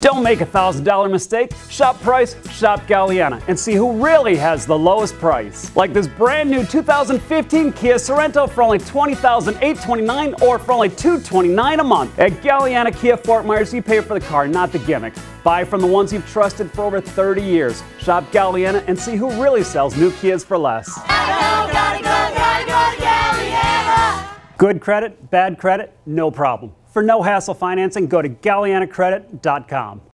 Don't make a $1,000 mistake. Shop price, shop Galeana, and see who really has the lowest price. Like this brand new 2015 Kia Sorento for only $20,829 or for only $229 a month. At Galeana Kia Fort Myers, you pay for the car, not the gimmick. Buy from the ones you've trusted for over 30 years. Shop Galeana and see who really sells new Kias for less. Gotta go to Galeana. Good credit, bad credit, no problem. For no hassle financing, go to GaleanaCredit.com.